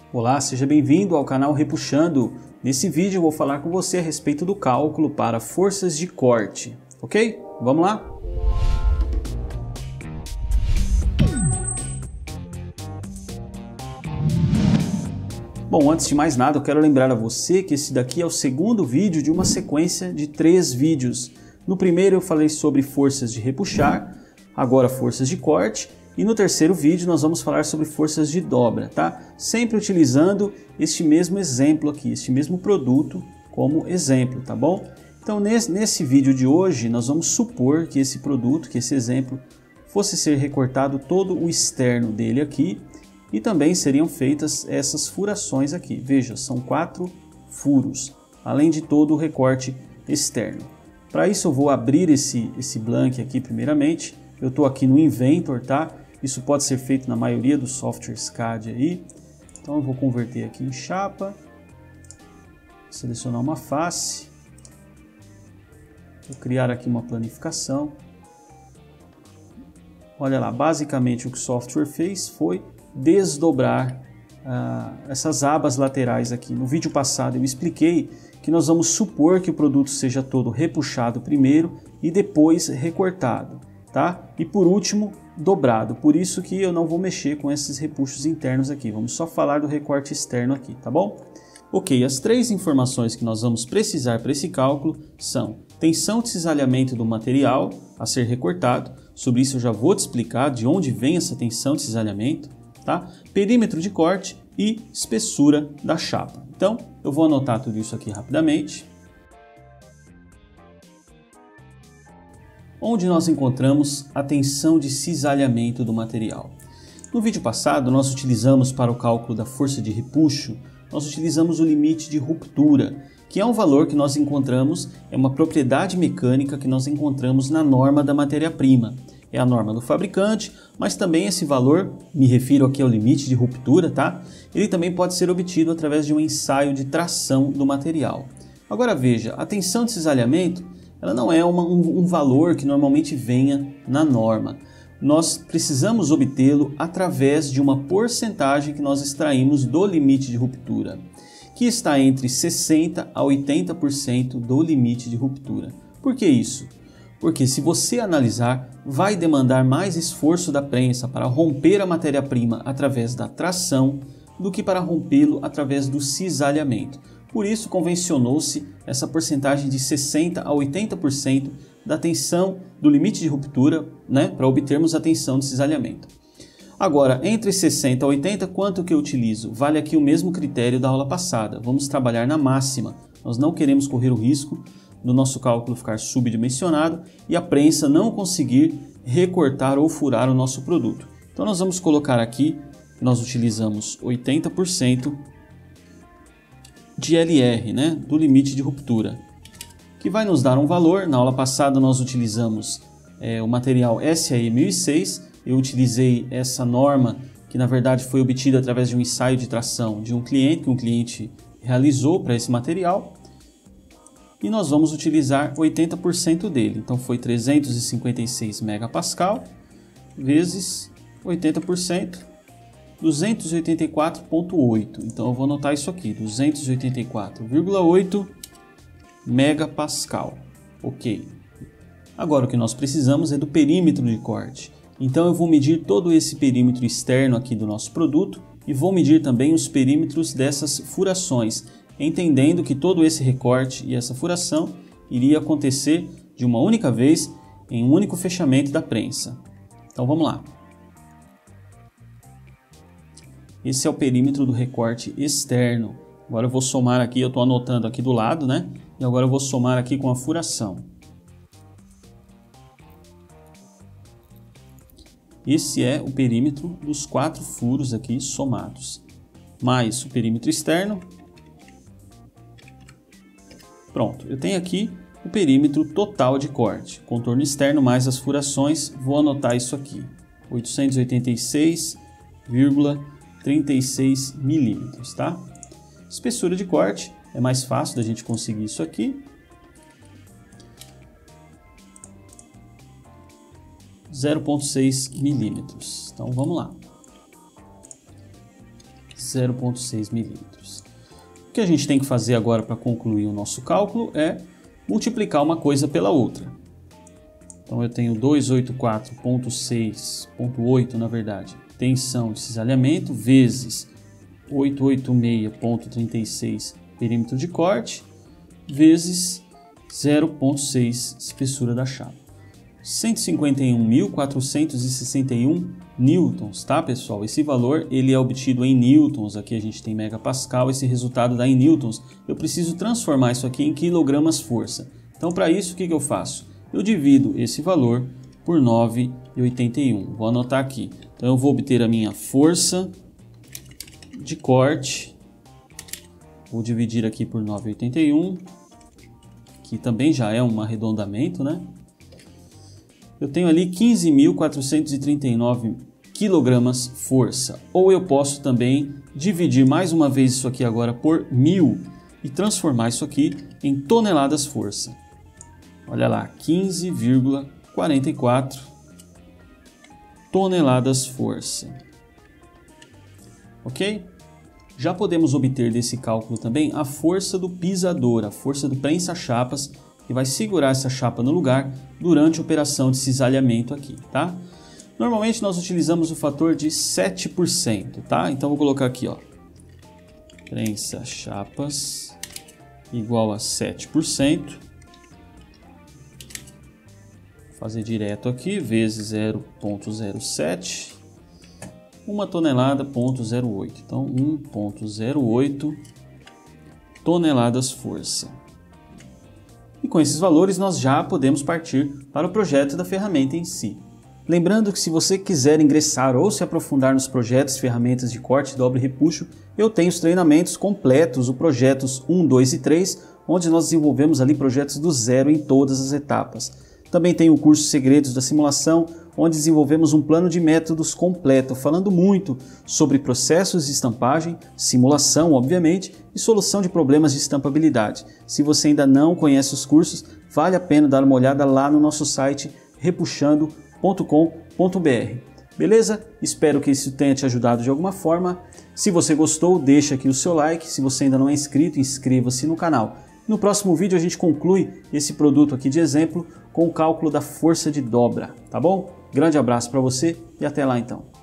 Olá, seja bem-vindo ao canal Repuxando. Nesse vídeo eu vou falar com você a respeito do cálculo para forças de corte, ok? Vamos lá? Bom, antes de mais nada eu quero lembrar a você que esse daqui é o segundo vídeo de uma sequência de 3 vídeos. No primeiro eu falei sobre forças de repuxar, agora forças de corte. E no terceiro vídeo nós vamos falar sobre forças de dobra, tá? Sempre utilizando este mesmo exemplo aqui, este mesmo produto como exemplo, tá bom? Então nesse vídeo de hoje nós vamos supor que esse produto, que esse exemplo, fosse ser recortado todo o externo dele aqui e também seriam feitas essas furações aqui. Veja, são 4 furos, além de todo o recorte externo. Para isso eu vou abrir esse blank aqui primeiramente. Eu estou aqui no Inventor, tá? Isso pode ser feito na maioria dos softwares CAD aí. Então eu vou converter aqui em chapa, selecionar uma face, vou criar aqui uma planificação. Olha lá, basicamente o que o software fez foi desdobrar essas abas laterais aqui. No vídeo passado eu expliquei que nós vamos supor que o produto seja todo repuxado primeiro e depois recortado, tá? E por último dobrado, por isso que eu não vou mexer com esses repuxos internos aqui, vamos só falar do recorte externo aqui, tá bom? Ok, as 3 informações que nós vamos precisar para esse cálculo são tensão de cisalhamento do material a ser recortado, sobre isso eu já vou te explicar de onde vem essa tensão de cisalhamento, tá? Perímetro de corte e espessura da chapa. Então eu vou anotar tudo isso aqui rapidamente. Onde nós encontramos a tensão de cisalhamento do material. No vídeo passado nós utilizamos para o cálculo da força de repuxo, nós utilizamos o limite de ruptura, que é um valor que nós encontramos, é uma propriedade mecânica que nós encontramos na norma da matéria-prima. É a norma do fabricante, mas também esse valor, me refiro aqui ao limite de ruptura, tá? Ele também pode ser obtido através de um ensaio de tração do material. Agora veja, a tensão de cisalhamento ela não é um valor que normalmente venha na norma. Nós precisamos obtê-lo através de uma porcentagem que nós extraímos do limite de ruptura, que está entre 60% a 80% do limite de ruptura. Por que isso? Porque se você analisar, vai demandar mais esforço da prensa para romper a matéria-prima através da tração do que para rompê-lo através do cisalhamento. Por isso, convencionou-se essa porcentagem de 60% a 80% da tensão do limite de ruptura, né, para obtermos a tensão de cisalhamento. Agora, entre 60% a 80%, quanto que eu utilizo? Vale aqui o mesmo critério da aula passada. Vamos trabalhar na máxima. Nós não queremos correr o risco do nosso cálculo ficar subdimensionado e a prensa não conseguir recortar ou furar o nosso produto. Então, nós vamos colocar aqui que nós utilizamos 80% de LR, né, do limite de ruptura, que vai nos dar um valor. Na aula passada nós utilizamos o material SAE 1006, eu utilizei essa norma que na verdade foi obtida através de um ensaio de tração de um cliente, que um cliente realizou para esse material, e nós vamos utilizar 80% dele, então foi 356 megapascal vezes 80%, 284,8. Então eu vou anotar isso aqui, 284,8 megapascal. Ok. Agora o que nós precisamos é do perímetro de corte. Então eu vou medir todo esse perímetro externo aqui do nosso produto e vou medir também os perímetros dessas furações, entendendo que todo esse recorte e essa furação iria acontecer de uma única vez em um único fechamento da prensa. Então vamos lá. Esse é o perímetro do recorte externo. Agora eu vou somar aqui, eu estou anotando aqui do lado, né? E agora eu vou somar aqui com a furação. Esse é o perímetro dos 4 furos aqui somados, mais o perímetro externo. Pronto, eu tenho aqui o perímetro total de corte, contorno externo mais as furações, vou anotar isso aqui, 886,36 milímetros, tá? Espessura de corte, é mais fácil da gente conseguir isso aqui. 0,6 milímetros. Então vamos lá. 0,6 milímetros. O que a gente tem que fazer agora para concluir o nosso cálculo é multiplicar uma coisa pela outra. Então eu tenho 284,6,8 na verdade, tensão de cisalhamento, vezes 886,36 perímetro de corte, vezes 0,6 espessura da chapa. 151.461 newtons, tá pessoal? Esse valor ele é obtido em newtons, aqui a gente tem megapascal, esse resultado dá em newtons. Eu preciso transformar isso aqui em quilogramas força. Então para isso o que eu faço? Eu divido esse valor por 9,81. Vou anotar aqui. Então eu vou obter a minha força de corte. Vou dividir aqui por 9,81, que também já é um arredondamento, né? Eu tenho ali 15.439 quilogramas força. Ou eu posso também dividir mais uma vez isso aqui agora por 1000 e transformar isso aqui em toneladas força. Olha lá, 15,44 toneladas força. Ok? Já podemos obter desse cálculo também a força do pisador, a força do prensa-chapas, que vai segurar essa chapa no lugar durante a operação de cisalhamento aqui, tá? Normalmente nós utilizamos o fator de 7%, tá? Então vou colocar aqui, ó, prensa-chapas igual a 7%. Fazer direto aqui, vezes 0,07, 1 tonelada, 0,08. Então, 1,08 toneladas força. E com esses valores, nós já podemos partir para o projeto da ferramenta em si. Lembrando que se você quiser ingressar ou se aprofundar nos projetos e ferramentas de corte, dobra e repuxo, eu tenho os treinamentos completos, o projetos 1, 2 e 3, onde nós desenvolvemos ali projetos do zero em todas as etapas. Também tem o curso Segredos da Simulação, onde desenvolvemos um plano de métodos completo, falando muito sobre processos de estampagem, simulação, obviamente, e solução de problemas de estampabilidade. Se você ainda não conhece os cursos, vale a pena dar uma olhada lá no nosso site repuxando.com.br. Beleza? Espero que isso tenha te ajudado de alguma forma. Se você gostou, deixa aqui o seu like. Se você ainda não é inscrito, inscreva-se no canal. No próximo vídeo a gente conclui esse produto aqui de exemplo com o cálculo da força de dobra, tá bom? Grande abraço para você e até lá então.